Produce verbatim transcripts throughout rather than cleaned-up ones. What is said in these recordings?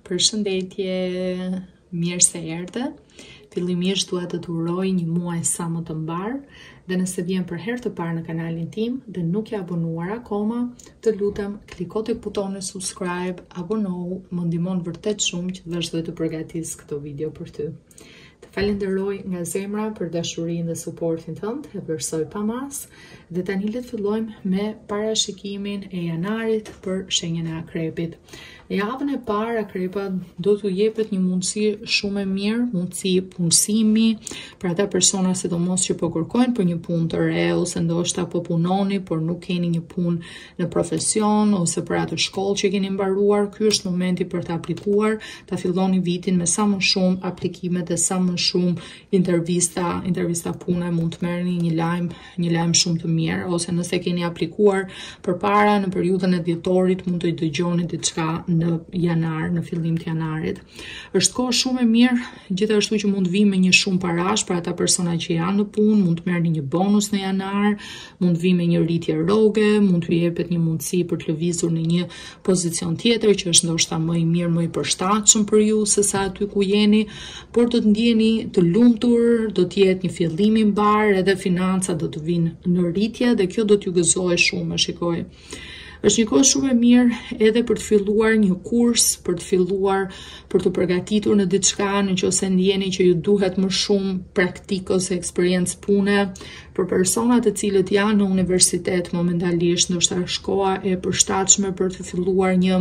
Përshëndetje, mirë se erdhe. Fillimisht dua të të uroj një muaj sa më të mbar, dhe nëse vjen për herë të parë në kanalin tim dhe nuk je abonuar akoma, të lutem kliko tek butoni subscribe, abonohu, më ndihmon vërtet shumë që të vazhdoj të përgatis këto video për ty. Të falenderoj nga zemra për dashurinë dhe suportin tënd, e vlerësoj pa mas, dhe tani le të fillojmë me parashikimin e janarit për shenjën e akrepit. Në javën e parë, akrepa do t'u jepet një mundësi shumë e mirë, mundësi punësimi për ata persona sidomos që po kërkojnë për një punë të re, ose ndoshta po punoni, por nuk keni një punë në profesion, ose për atë shkollë që keni mbaruar. Ky është momenti për të aplikuar, ta filloni vitin me sa më shumë aplikime dhe sa më shumë intervista, intervista pune, mund të merrni një lajm, një lajm shumë të mirë, ose nëse keni aplikuar përpara në periudhën e dhjetorit, mund të dëgjoni diçka në janar, në fillim të janarit. Është kohë shumë e mirë, gjithashtu që mund vi me një shumë parash për ata persona që janë në punë, mund të merrni një bonus në janar, mund vi me një rritje rroge, mund t'ju jepet një mundësi për të lëvizur në një pozicion tjetër që është ndoshta më i mirë, më i përshtatshëm për ju se sa aty ku jeni, por do të ndjeni të lumtur, do të jetë një fillim i mbar, edhe financat do të vinë në rritje dhe kjo do t'ju gëzojë shumë, shikoj. Është një kohë shumë e mirë edhe për të filluar një kurs, për të filluar për të përgatitur në diçka, nëse ndjeni që ju duhet më shumë praktik ose eksperiencë pune. Për personat të cilët janë në universitet momentalisht, ndoshta është koha e përshtatshme për të filluar një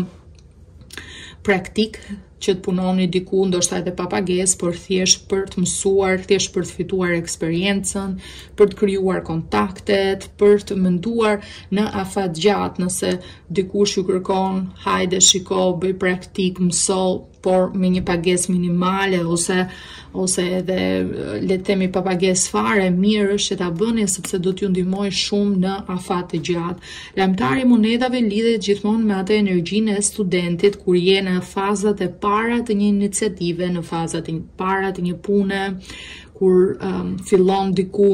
praktik që të punoni diku, ndoshta edhe pa pagesë, por thjesht për të mësuar, thjesht për të fituar eksperiencën, për të krijuar kontaktet, për të menduar në afat gjatë, nëse dikush ju kërkon, hajde shiko, bëj praktik, mëso, por me një pagesë minimale, ose ose edhe le të themi pa pagesë fare, mirë është që ta bëni sepse do t'ju ndihmojë shumë në afat të gjatë. Lajmtari i monedhave lidhet gjithmonë me atë energjinë e studentit kur je në fazat e para të një iniciative, në fazat e para të një pune, kur um, fillon diku.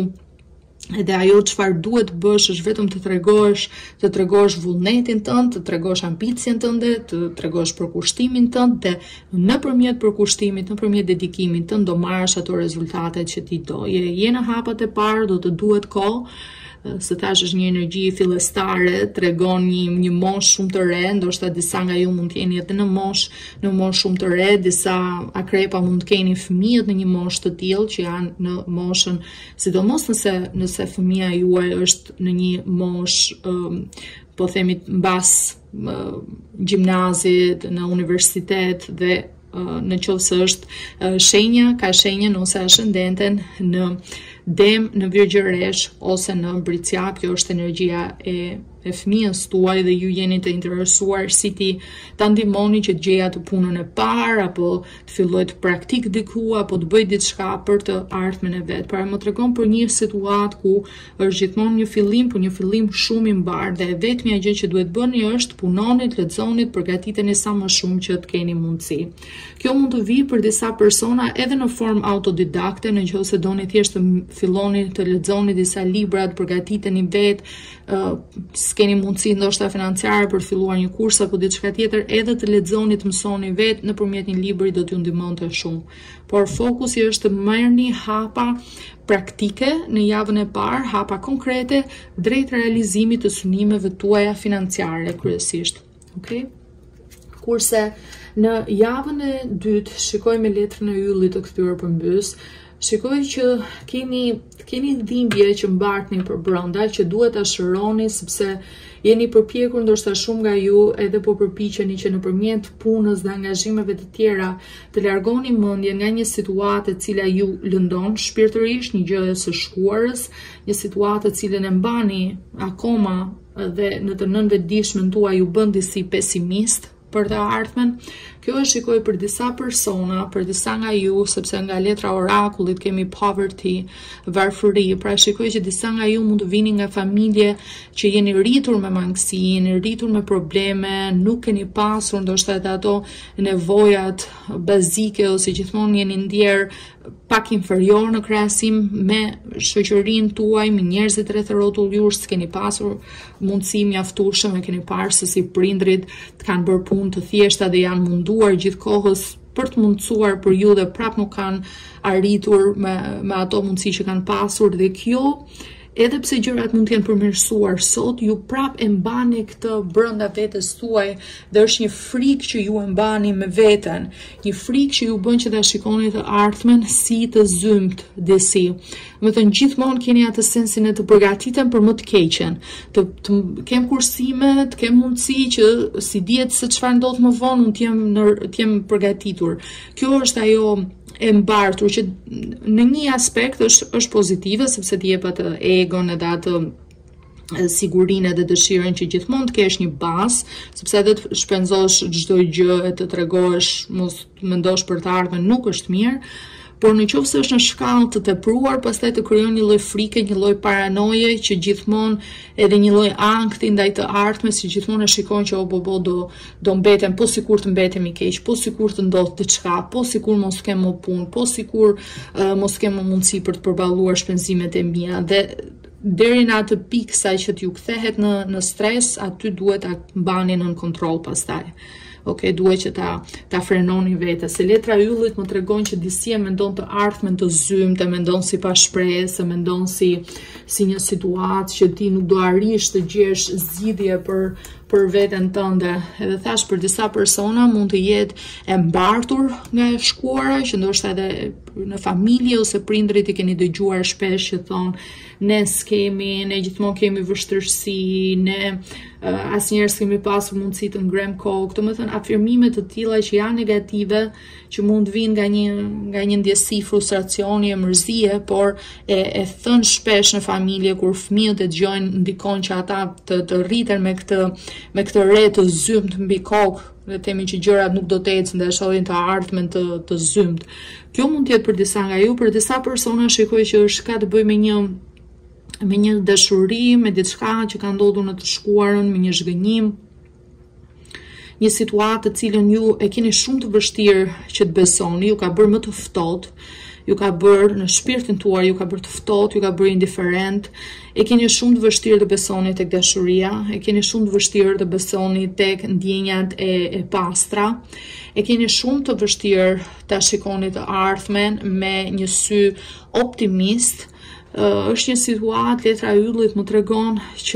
Edhe ajo çfarë duhet bësh është vetëm të tregosh, të tregosh vullnetin tënd, të tregosh ambicien tënde, të tregosh përkushtimin tënd dhe nëpërmjet përkushtimit, nëpërmjet dedikimit tënd do marrësh ato rezultatet që ti do. Je, je në hapat e parë, do të duhet kohë. Se tash është një energji fillestare, tregon një, një moshë shumë të re, ndoshta disa nga ju mund të jeni edhe në moshë, në moshë shumë të re, disa akrepa mund të keni fëmijët në një moshë të tillë që janë në moshën, sidomos nëse nëse fëmia juaj është në një moshë, um, po themi mbas uh, gjimnazit, në universitet dhe uh, në qoftë se është uh, shenja, ka shenjën ose ascendenten në Dem, në Virgjëresh ose në Bricjap, kjo është energjia e e fëmijës tuaj dhe ju jeni të interesuar si ti ta ndihmoni që të gjejë atë punën e parë, apo të filloj të praktik diku, apo të bëj diçka për të ardhmen e vet. Pra më tregon për një situatë ku është gjithmonë një fillim, por një fillim shumë i mbar, dhe e vetmja gjë që duhet bëni është punoni, lexoni, përgatiteni sa më shumë që të keni mundësi. Kjo mund të vijë për disa persona edhe në formë autodidakte, nëse doni thjesht të filloni të lexoni disa libra, të përgatiteni vet, uh, s'keni mundësi ndoshta financiare për të filluar një kurs apo diçka tjetër, edhe të lexoni, të mësoni vetë nëpërmjet një libri do t'ju ndihmonte shumë. Por fokusi është të merrni hapa praktike në javën e parë, hapa konkrete drejt realizimit të synimeve tuaja financiare kryesisht. Okej? Kurse në javën e dytë, shikoj me letrën e yllit të këtyre përmbys, shikoj që keni, keni dhimbje që mbartni për brenda, që duhet ta shëroni sepse jeni përpjekur, ndoshta shumë nga ju edhe po përpiqeni që nëpërmjet punës dhe angazhimeve të tjera të largoni mendjen nga një situatë e cila ju lëndon shpirtërisht, një gjë e së shkuarës, një situatë e cilën e mbani akoma dhe në të nënvetëdijshmën tuaj ju bën disi pesimist për të ardhmen. Kjo e shikoj për disa persona, për disa nga ju, sepse nga letra orakullit kemi poverty, varfëri, pra shikoj që disa nga ju mund të vini nga familje që jeni rritur me mangësi, jeni rritur me probleme, nuk keni pasur ndoshta edhe ato nevojat bazike, ose gjithmonë jeni ndjer pak inferior në krahasim me shoqërinë tuaj, me njerëzit rreth rrotull jush, s'keni pasur mundësi mjaftueshme, keni parë se si prindrit të kanë bërë punë punë të thjeshta dhe janë munduar gjithkohës për të mundësuar për ju dhe prap nuk kanë arritur me, me ato mundësi që kanë pasur, dhe kjo edhe pse gjërat mund të jenë përmirësuar sot, ju prap e mbani këtë brenda vetes tuaj dhe është një frikë që ju e mbani me veten, një frikë që ju bën që ta shikoni të ardhmen si të zymt disi. Do të thënë gjithmonë keni atë sensin e të përgatiten për më të keqen, të, të kem kursime, të kem mundësi që si dihet se çfarë ndodh më vonë, unë të jem në, të jem përgatitur. Kjo është ajo e mbartur që në një aspekt është, është pozitive, sepse të jep atë egon edhe atë sigurinë dhe dëshirën që gjithmonë të kesh një bazë, sepse edhe të shpenzosh çdo gjë e të tregosh, mos mendosh për të ardhmen nuk është mirë. Por në qoftë se është në shkallë të tepruar, pastaj të krijon një lloj frike, një lloj paranoje që gjithmonë edhe një lloj ankthi ndaj të ardhmes, që gjithmonë e shikojnë që o bobo do do mbeten, po sikur të mbetemi keq, po sikur të ndodh diçka, po sikur mos kem më punë, po sikur uh, mos kem më mundësi për të përballuar shpenzimet e mia, dhe deri në atë pikë sa që t'ju kthehet në në stres, aty duhet ta mbani nën kontroll pastaj. Ok, duhet që ta, ta frenoni vete. Se letra yllit më tregon që disi e mendon të ardhmen të zymt, e mendon si pa shpresë, e mendon si, si një situatë që ti nuk do arrish të gjesh zgjidhje për, për veten tënde. Edhe thash, për disa persona mund të jetë e mbartur nga e shkuara, që ndoshta edhe në familje ose prindrit i keni dëgjuar shpesh që thonë ne s'kemi, ne gjithmonë kemi vështirësi, ne uh, asnjëherë s'kemi pasur mundësi të ngrem kokë. Do të thënë afirmime të tilla që janë negative, që mund vinë nga një nga një ndjesi frustracioni e mërzie, por e, e thën shpesh në familje kur fëmijët e dëgjojnë ndikon që ata të, të rriten me këtë me këtë re të zymt mbi kokë, dhe themi që gjërat nuk do të ecën dhe shohin të ardhmen të, të zymt. Kjo mund të jetë për disa nga ju, për disa persona shikoj që është ka të bëjë me një me një dashuri, me diçka që ka ndodhur në të shkuarën, me një zhgënjim, një situatë të cilën ju e keni shumë të vështirë që të besoni, ju ka bërë më të ftohtë, ju ka bërë në shpirtin tuaj, ju ka bërë të ftohtë, ju ka bërë indiferent, e keni shumë të vështirë të besoni tek dashuria, e keni shumë të vështirë të besoni tek ndjenjat e, e pastra, e keni shumë të vështirë ta shikoni të ardhmen me një sy optimist. Uh, është një situatë, letra e yllit më tregon që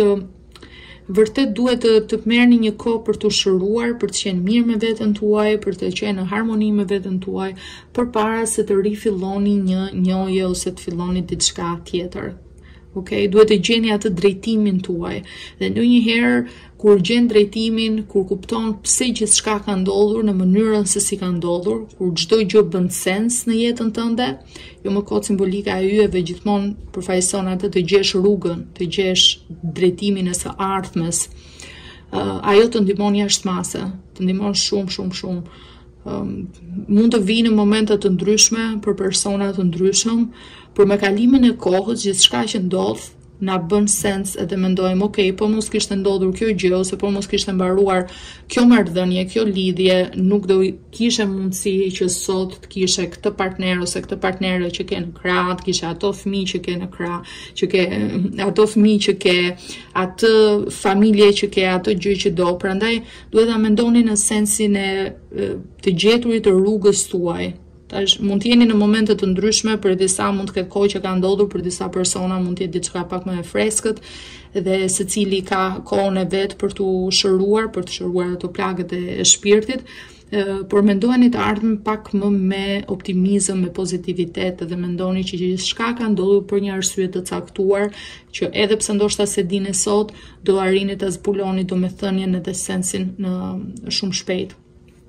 vërtet duhet të, të merrni një kohë për të shëruar, për të qenë mirë me veten tuaj, për të qenë në harmoni me veten tuaj, përpara se të rifilloni një njohje ose të filloni diçka tjetër. Okay? Duhet të gjeni atë drejtimin tuaj. Dhe ndonjëherë kur gjen drejtimin, kur kupton pse gjithçka ka ndodhur në mënyrën se si ka ndodhur, kur çdo gjë bën sens në jetën tënde, jo më kot simbolika e yjeve gjithmonë përfaqëson atë të gjesh rrugën, të gjesh drejtimin e së ardhmes. Uh, ajo të ndihmon jashtëmase, të ndihmon shumë shumë shumë. Um, mund të vinë në momente të ndryshme për persona të ndryshëm, por me kalimin e kohës gjithçka që ndodh na bën sens edhe mendojmë, ok, po mos kishte ndodhur kjo gjë, ose po mos kishte mbaruar kjo marrëdhënie, kjo lidhje, nuk do kishe mundësi që sot të kishe këtë partner ose këtë partnere që ke në krah, të kishe ato fëmijë që ke në krah, që ke ato fëmijë që ke, atë familje që ke, ato gjë që do. Prandaj duhet ta mendoni në sensin e të gjeturit të rrugës tuaj. Tash mund të jeni në momente të ndryshme, për disa mund të ketë kohë që ka ndodhur, për disa persona mund të jetë diçka pak më e freskët, dhe secili ka kohën e vet për të shëruar, për të shëruar ato plagët e shpirtit, por mendojeni të ardhmen pak më me optimizëm, me pozitivitet, dhe mendoni që gjithçka ka ndodhur për një arsye të caktuar, që edhe pse ndoshta se dini sot, do arrini ta zbuloni domethënien edhe sensin në shumë shpejt.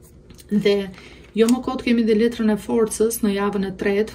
Dhe jo më kot kemi dhe letrën e forcës në javën e tretë.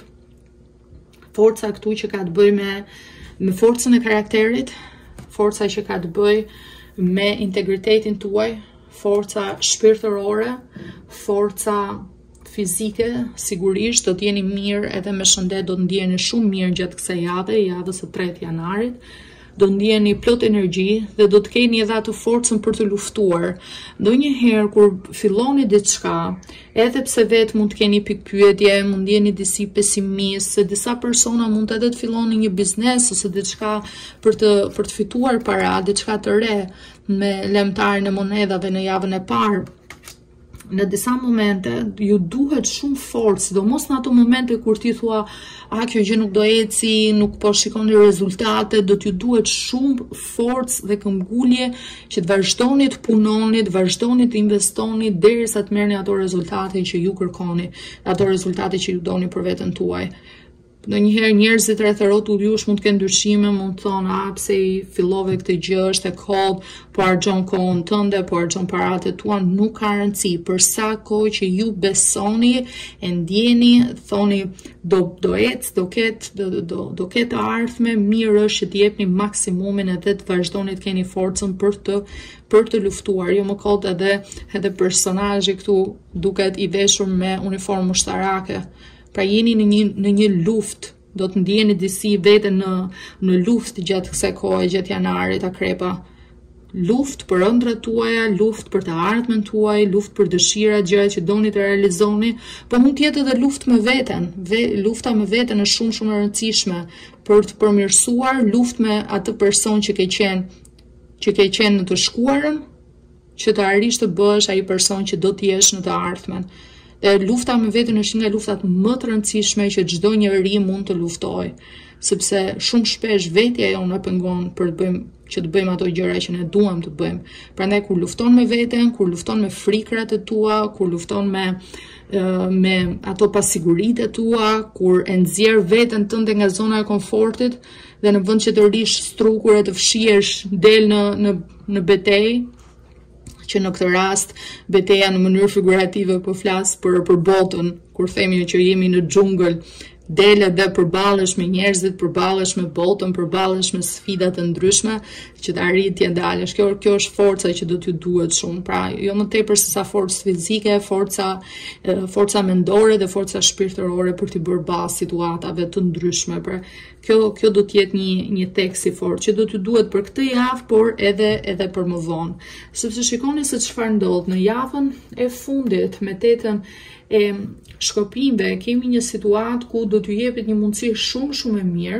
Forca këtu që ka të bëj me, me forcën e karakterit, forca që ka të bëj me integritetin tuaj, forca shpirtërore, forca fizike, sigurisht do t'jeni mirë edhe me shëndet, do të ndjeni shumë mirë gjatë kësaj jave, javës së tretë janarit. Do ndjeni plot energji dhe do të keni edhe atë forcën për të luftuar. Ndonjëherë kur filloni diçka, edhe pse vetë mund të keni pikpyetje, mund jeni disi pesimist, se disa persona mund edhe të filloni një biznes ose diçka për të për të fituar para, diçka të re me lemtarin e monedhave në javën e parë. në disa momente ju duhet shumë forcë, sidomos në ato momente kur ti thua, a kjo gjë nuk do eci, nuk po shikoni rezultate, do t'ju duhet shumë forcë dhe këmbgulje që të vazhdoni të punoni, të vazhdoni të investoni derisa të merrni ato rezultate që ju kërkoni, ato rezultate që ju doni për veten tuaj. Ndonjëherë njerëzit rreth rrotull jush mund të kenë dyshime, mund të thonë, a pse i fillove këtë gjë, është e kollë, po harxhon kohën tënde, po harxhon paratë tua, nuk ka rëndësi. Për sa kohë që ju besoni, e ndjeni, thoni do do ec, do ket, do do do ketë ardhme, mirë është që të jepni maksimumin edhe të vazhdoni të keni forcën për të për të luftuar. Jo më kot edhe edhe personazhi këtu duket i veshur me uniformë ushtarake. Pra jeni në një në një luftë, do të ndjeni disi veten në në luftë gjatë kësaj kohe, gjatë janarit, akrepa. Luftë për ëndrat tuaja, luftë për të ardhmen tuaj, luftë për dëshirat, gjërat që doni të realizoni, po mund të jetë edhe luftë me veten. Ve, lufta me veten është shumë shumë e rëndësishme për të përmirësuar, luftë me atë person që ke qenë, që ke qenë në të shkuarën, që të arrish të bësh ai person që do të jesh në të ardhmen. Dhe lufta me veten është një nga luftat më të rëndësishme që çdo njeri mund të luftojë, sepse shumë shpesh vetja jonë na pengon për të bëjmë që të bëjmë ato gjëra që ne duam të bëjmë. Prandaj kur lufton me veten, kur lufton me frikrat e tua, kur lufton me uh, me ato pasiguritë e tua, kur e nxjerr veten tënde nga zona e komfortit dhe në vend që të rish strukur e të fshihesh del në në në betejë, që në këtë rast betejë në mënyrë figurative po flas për për botën, kur themi që jemi në xhungël, del edhe përballesh me njerëzit, përballesh me botën, përballesh me sfida të ndryshme që të arritje dalësh. Kjo kjo është forca që do t'ju duhet shumë. Pra, jo më tepër se sa forcë fizike, forca forca mendore dhe forca shpirtërore për të bërë bazë situatave të ndryshme. Pra, kjo kjo do të jetë një një tekst i fortë që do t'ju duhet për këtë javë, por edhe edhe për më vonë. Sepse shikoni se çfarë ndodh në javën e fundit me tetën e shkopimve, kemi një situatë ku do t'ju jepet një mundësi shumë shumë e mirë,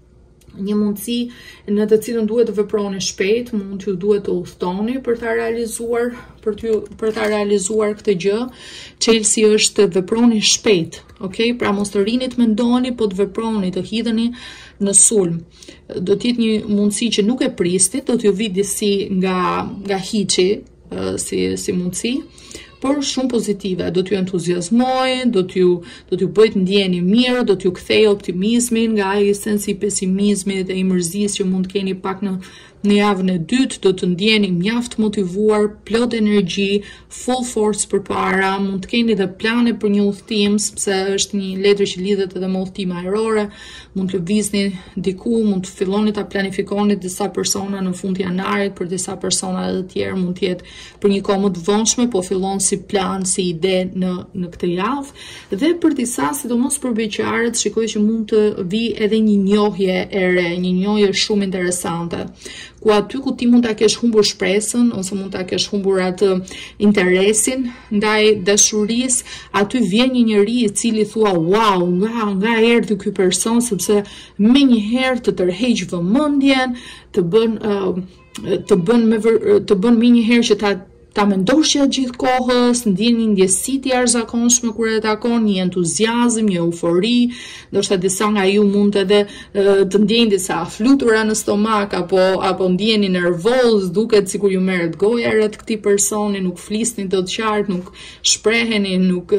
një mundësi në të cilën duhet të veproni shpejt, mund t'ju duhet të udhtoni për ta realizuar, për t'ju për ta realizuar këtë gjë. Çelësi është të veproni shpejt, okay? Pra mos të rini të mendoni, po të veproni, të hidheni në sulm. Do të jetë një mundësi që nuk e pristit, do t'ju vi disi nga nga hiçi, si si mundësi, por shumë pozitive, do t'ju entuziazmoj, do t'ju do t'ju bëj të ndjeni mirë, do t'ju kthej optimizmin nga ai sensi i pesimizmit dhe i mërzisë që mund të keni pak në në javën e dytë, do të ndjeni mjaft motivuar, plot energji, full force përpara, mund të keni edhe plane për një udhtim, sepse është një letër që lidhet edhe me udhtim ajrore, mund të lëvizni diku, mund të filloni ta planifikoni disa persona në fund janarit, për disa persona edhe të tjerë mund të jetë për një kohë më të vonshme, po fillon si plan, si ide në në këtë javë. Dhe për disa, sidomos për beqarët, shikoj që mund të vi edhe një njohje e re, një njohje shumë interesante, ku aty ku ti mund ta kesh humbur shpresën ose mund ta kesh humbur atë interesin ndaj dashurisë, aty vjen një njeri i cili thua wow, nga nga erdhi ky person, sepse menjëherë të tërheq vëmendjen, të bën uh, të bën me të bën menjëherë që ta ta mendosh gjatë gjithë kohës, ndjen një ndjesi të jashtëzakonshme kur e takon, një entuziazëm, një eufori, ndoshta disa nga ju mund edhe të ndjeni disa flutura në stomak apo apo ndjeni nervoz, duket sikur ju merret goja rreth këtij personi, nuk flisni dot qartë, nuk shpreheni, nuk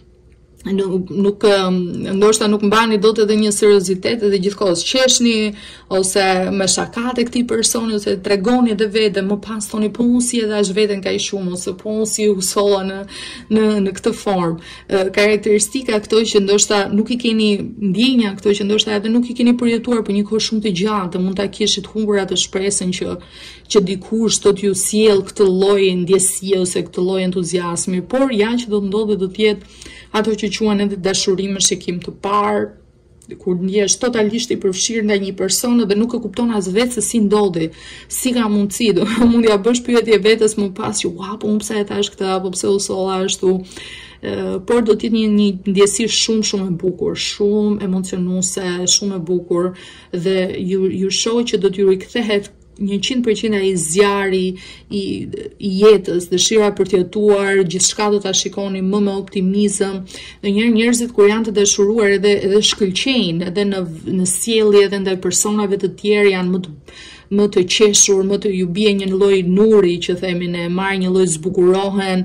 nuk nuk ndoshta nuk mbani dot edhe një seriozitet edhe gjithkohës qeshni ose me shakat e këtij personi ose tregoni edhe vetë, më pas thoni po unë si edhe as veten kaq shumë ose po unë si u solla në në në këtë formë. Karakteristika këto që ndoshta nuk i keni ndjenja, këto që ndoshta edhe nuk i keni përjetuar për një kohë shumë të gjatë, mund ta kishit humbur atë shpresën që që dikush do t'ju sjell këtë lloj ndjesie ose këtë lloj entuziazmi, por ja që do të ndodhë do të jetë ato që quhen edhe dashuri me shikim të parë, kur ndjesh totalisht i përfshirë ndaj një person dhe nuk e kupton as vetë se si ndodhi, si ka mundësi, do mund ja bësh pyetje vetes më pas që ua, po unë pse e thash këtë, apo pse u solla ashtu. Uh, por do të jetë një, një ndjesi shumë shumë e bukur, shumë emocionuese, shumë e bukur dhe ju ju shoh që do t'ju rikthehet njëqind përqind ai zjarri i, i jetës, dëshira për të jetuar, gjithçka do ta shikoni më me optimizëm. Dhe njëherë njerëzit kur janë të dashuruar edhe edhe shkëlqejnë, edhe në në sjellje edhe ndaj personave të tjerë janë më të më të qeshur, më të ju bie një lloj nuri që themi ne, marr një lloj zbukurohen,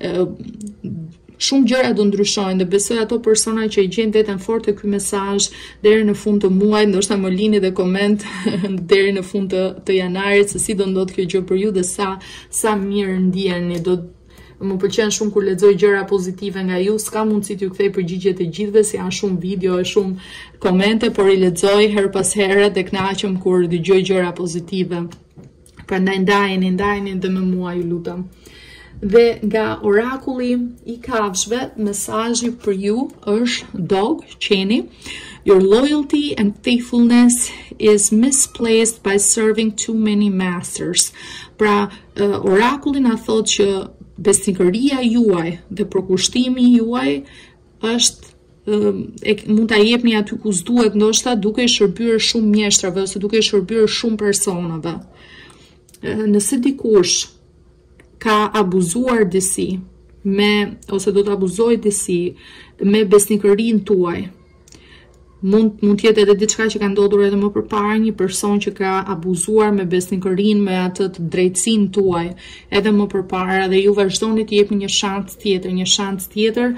shumë gjëra do ndryshojnë dhe besoj ato persona që i gjejnë veten fort te ky mesazh deri në fund të muajit, ndoshta më lini dhe koment deri në fund të, të janarit se si do ndodh kjo gjë për ju dhe sa sa mirë ndjeni. Do më pëlqen shumë kur lexoj gjëra pozitive nga ju, s'ka mundësi t'ju kthej përgjigjet e gjithëve, se janë shumë video e shumë komente, por i lexoj her pas here dhe kënaqem kur dëgjoj gjëra pozitive. Prandaj ndajeni, ndajeni dhe me mua, ju lutem. Dhe nga orakulli i kafshëve, mesazhi për ju është dog, qeni. Your loyalty and faithfulness is misplaced by serving too many masters. Pra, uh, orakulli na thotë që besnikëria juaj dhe përkushtimi juaj është uh, e, mund ta jepni aty ku s'duhet, ndoshta duke i shërbyer shumë mjeshtrave ose duke i shërbyer shumë personave. Uh, nëse dikush ka abuzuar disi me ose do të abuzojë disi me besnikërinë tuaj, Mund, mund tjetë edhe diçka që ka ndodhur edhe më përpara, një person që ka abuzuar me besnikërinë, me atë të drejtësinë tuaj, edhe më përpara, dhe ju vazhdoni të jepni një shans tjetër, një shans tjetër.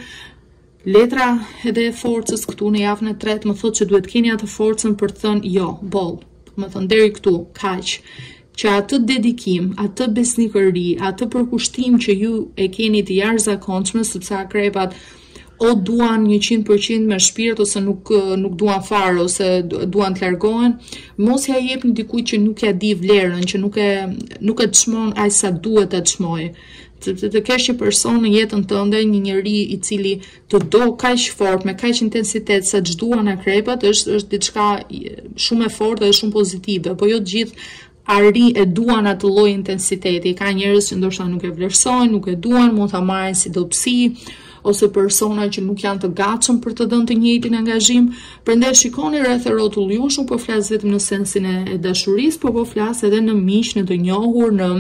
Letra edhe e forcës këtu në javën e tretë më thotë që duhet keni atë forcën për të thënë jo, boll, më thënë deri këtu, kaq. Që atë dedikim, atë besnikëri, atë përkushtim që ju e keni të jashtëzakonshme, sepse akrepat o duan njëqind përqind me shpirt ose nuk nuk duan fare ose duan të largohen, mos ja jepni dikujt që nuk ja di vlerën, që nuk e nuk e çmon aq sa duhet ta çmojë. Sepse të kesh një person në jetën tënde, një njeri i cili të do kaq fort, me kaq intensitet sa ç'duan akrepat, është është diçka shumë e fortë dhe shumë pozitive, po jo të gjithë arri e duan atë lloj intensiteti. Ka njerëz që ndoshta nuk e vlerësojnë, nuk e duan, mund ta marrin si dobësi, ose persona që nuk janë të gatshëm për të dhënë të njëjtin angazhim. Prandaj shikoni rreth e rrotull jush, nuk po flas vetëm në sensin e dashurisë, por po flas edhe në miq, në të njohur, në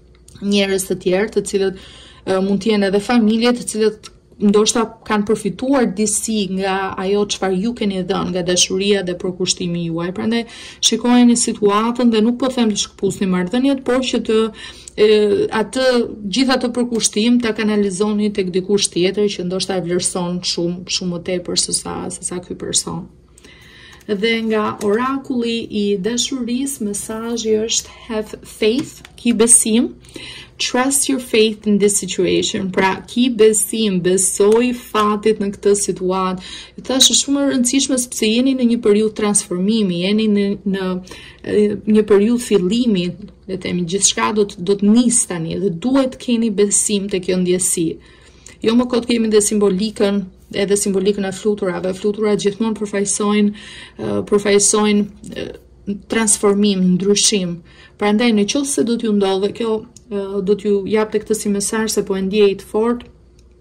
njerëz të tjerë, të cilët uh, mund të jenë edhe familje, të cilët ndoshta kanë përfituar disi nga ajo çfarë ju keni dhënë, nga dashuria dhe përkushtimi juaj. Prandaj shikojeni situatën dhe nuk po them të shkëputni marrëdhëniet, por që të e, atë gjithë atë përkushtim ta kanalizoni tek dikush tjetër që ndoshta e vlerëson shumë shumë më tepër se sa se sa ky person. Dhe nga orakulli i dashurisë, mesazhi është have faith, ki besim. Trust your faith in this situation. Pra, ki besim, besoj fatit në këtë situatë. Këtë është shumë e rëndësishme sepse jeni në një periudhë transformimi, jeni në, në një periudhë fillimi, le të themi, gjithçka do të do të nis tani dhe duhet keni besim te kjo ndjesi. Jo më kot kemi dhe simbolikën, edhe simbolikën e fluturave. Fluturat gjithmonë përfaqësojnë uh, përfaqësojnë uh, transformim, ndryshim. Prandaj në qoftë se do t'ju ndodhe kjo, uh, do t'ju japte këtë si mesazh se po e ndjej të fortë,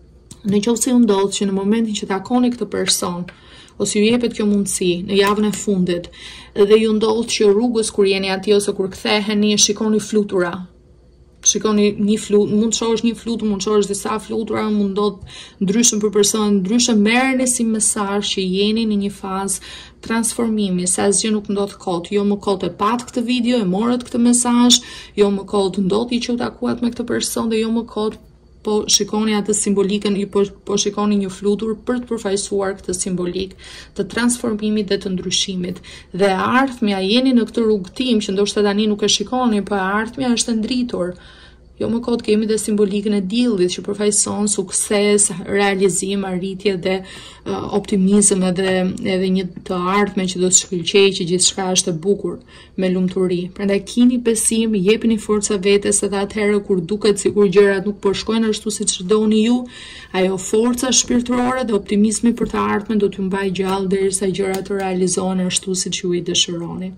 në qoftë se ju ndodh që në momentin që takoni këtë person ose ju jepet kjo mundësi në javën e fundit dhe ju ndodh që rrugës kur jeni aty ose kur ktheheni shikoni flutura. Shikoni një flut, mund të shohësh një flutur, mund të shohësh disa flutura, mund ndodh ndryshëm për person, ndryshëm merreni si mesazh që jeni në një fazë transformimi, se asgjë nuk ndodh kot. Jo më kot e pat këtë video, e morët këtë mesazh, jo më kot ndodhi që u takuat me këtë person dhe jo më kot po shikoni atë simbolikën, po, po shikoni një flutur për të përfaqësuar këtë simbolik të transformimit dhe të ndryshimit. Dhe ardhmja, jeni në këtë rrugëtim që ndoshta tani nuk e shikoni, po ardhmja është ndritur. Jo më kot kemi dhe simbolikën e diellit që përfaqëson sukses, realizim, arritje dhe uh, optimizëm edhe edhe një të ardhme që do të shkëlqejë që gjithçka është e bukur me lumturi. Prandaj keni besim, jepini forca vetes edhe atëherë kur duket sikur gjërat nuk po shkojnë ashtu siç doni ju, ajo forca shpirtërore dhe optimizmi për të ardhmen do t'ju mbajë gjallë derisa gjërat të realizohen ashtu siç ju i dëshironi.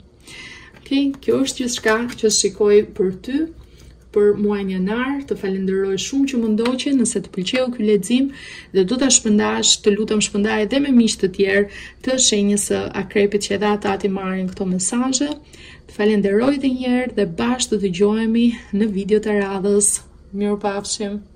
Okej, kjo është gjithçka që shikoj për ty për muajin janar. Të falenderoj shumë që më ndoqe, nëse të pëlqeu ky lexim dhe do ta shpëndash, të lutem shpëndaj edhe me miq të tjerë të shenjës së akrepit që edhe ata të marrin këto mesazhe. Falenderoj edhe një herë dhe bashkë të dëgjohemi në video të radhës. Mirupafshim.